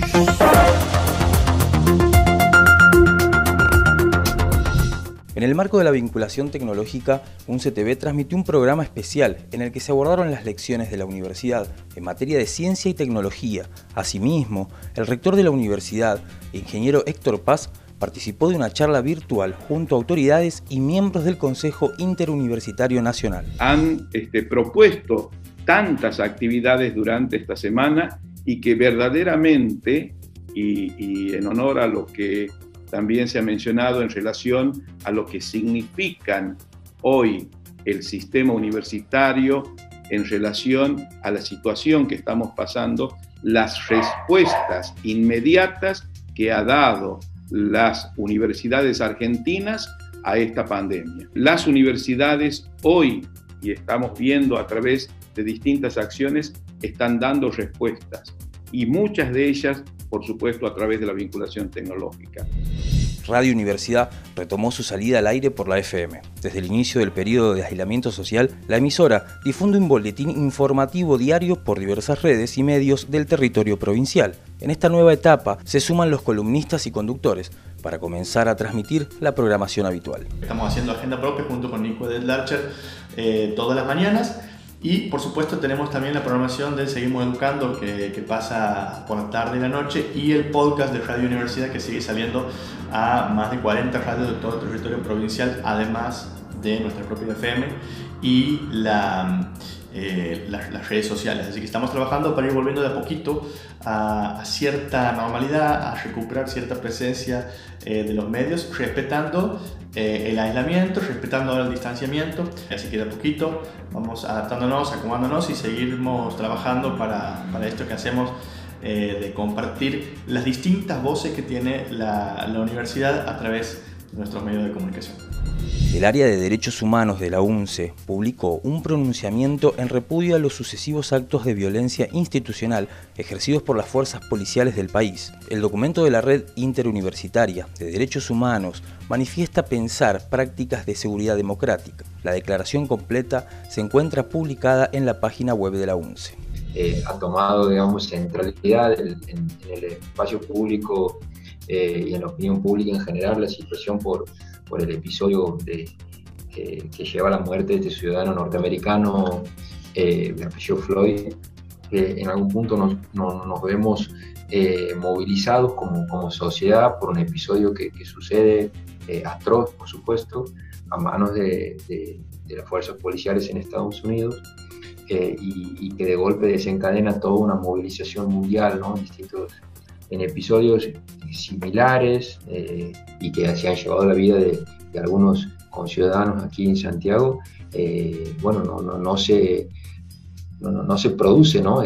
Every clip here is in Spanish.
En el marco de la vinculación tecnológica, UNCE transmitió un programa especial en el que se abordaron las lecciones de la universidad en materia de ciencia y tecnología. Asimismo, el rector de la universidad, ingeniero Héctor Paz, participó de una charla virtual junto a autoridades y miembros del Consejo Interuniversitario Nacional. Han propuesto tantas actividades durante esta semana y que verdaderamente, y en honor a lo que también se ha mencionado en relación a lo que significan hoy el sistema universitario en relación a la situación que estamos pasando, las respuestas inmediatas que ha dado las universidades argentinas a esta pandemia. Las universidades hoy, y estamos viendo a través de distintas acciones, están dando respuestas, y muchas de ellas, por supuesto, a través de la vinculación tecnológica. Radio Universidad retomó su salida al aire por la FM. Desde el inicio del periodo de aislamiento social, la emisora difunde un boletín informativo diario por diversas redes y medios del territorio provincial. En esta nueva etapa se suman los columnistas y conductores para comenzar a transmitir la programación habitual. Estamos haciendo agenda propia junto con Nico Larcher todas las mañanas. Y por supuesto tenemos también la programación de Seguimos Educando que pasa por la tarde y la noche, y el podcast de Radio Universidad que sigue saliendo a más de 40 radios de todo el territorio provincial, además de nuestra propia FM y las redes sociales. Así que estamos trabajando para ir volviendo de a poquito a cierta normalidad, a recuperar cierta presencia de los medios, respetando el aislamiento, respetando el distanciamiento. Así que de a poquito vamos adaptándonos, acomodándonos y seguimos trabajando para esto que hacemos, de compartir las distintas voces que tiene la universidad a través de nuestros medios de comunicación. El área de Derechos Humanos de la UNCE publicó un pronunciamiento en repudio a los sucesivos actos de violencia institucional ejercidos por las fuerzas policiales del país. El documento de la Red Interuniversitaria de Derechos Humanos manifiesta pensar prácticas de seguridad democrática. La declaración completa se encuentra publicada en la página web de la UNCE. Ha tomado, digamos, centralidad en el espacio público y en la opinión pública en general la situación por el episodio que lleva a la muerte de este ciudadano norteamericano de apellido Floyd. En algún punto nos vemos movilizados como sociedad por un episodio que sucede atroz, por supuesto, a manos de las fuerzas policiales en Estados Unidos, y que de golpe desencadena toda una movilización mundial, ¿no? En episodios similares, y que se han llevado la vida de algunos conciudadanos aquí en Santiago. No se produce, ¿no?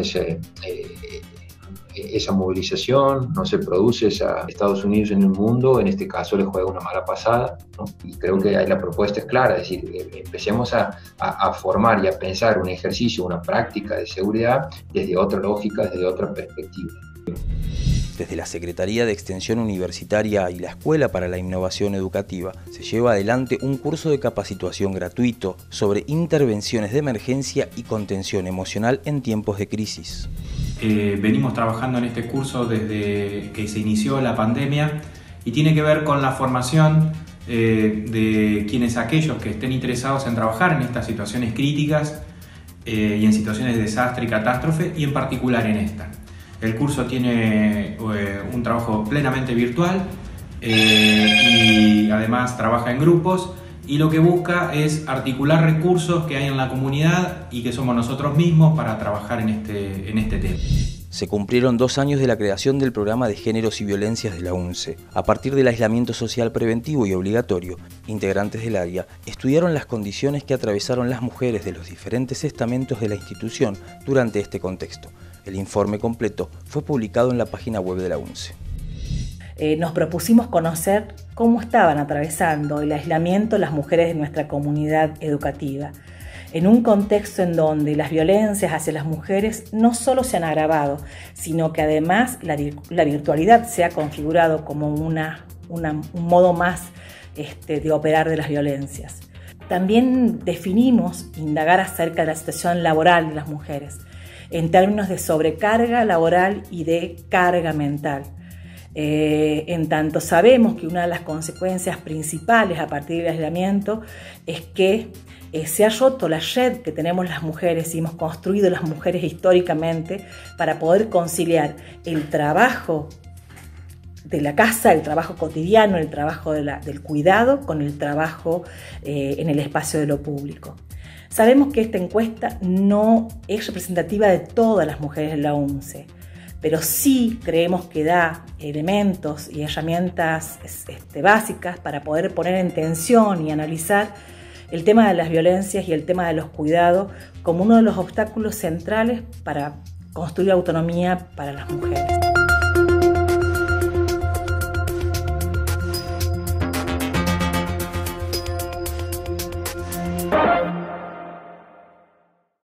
Esa movilización, no se produce Estados Unidos en el mundo, en este caso le juega una mala pasada, ¿no? Y creo que ahí la propuesta es clara, es decir, empecemos a formar y a pensar un ejercicio, una práctica de seguridad desde otra lógica, desde otra perspectiva. Desde la Secretaría de Extensión Universitaria y la Escuela para la Innovación Educativa se lleva adelante un curso de capacitación gratuito sobre intervenciones de emergencia y contención emocional en tiempos de crisis. Venimos trabajando en este curso desde que se inició la pandemia y tiene que ver con la formación de aquellos que estén interesados en trabajar en estas situaciones críticas y en situaciones de desastre y catástrofe, y en particular en esta. El curso tiene un trabajo plenamente virtual y además trabaja en grupos, y lo que busca es articular recursos que hay en la comunidad y que somos nosotros mismos para trabajar en este tema. Se cumplieron 2 años de la creación del programa de Géneros y Violencias de la UNCE. A partir del aislamiento social preventivo y obligatorio, integrantes del área estudiaron las condiciones que atravesaron las mujeres de los diferentes estamentos de la institución durante este contexto. El informe completo fue publicado en la página web de la UNCE. Nos propusimos conocer cómo estaban atravesando el aislamiento las mujeres de nuestra comunidad educativa, en un contexto en donde las violencias hacia las mujeres no solo se han agravado, sino que además la virtualidad se ha configurado como un modo más de operar de las violencias. También definimos indagar acerca de la situación laboral de las mujeres, en términos de sobrecarga laboral y de carga mental. En tanto sabemos que una de las consecuencias principales a partir del aislamiento es que se ha roto la red que tenemos las mujeres y hemos construido las mujeres históricamente para poder conciliar el trabajo de la casa, el trabajo cotidiano, el trabajo del cuidado con el trabajo en el espacio de lo público. Sabemos que esta encuesta no es representativa de todas las mujeres de la UNCE, pero sí creemos que da elementos y herramientas básicas para poder poner en tensión y analizar el tema de las violencias y el tema de los cuidados como uno de los obstáculos centrales para construir autonomía para las mujeres.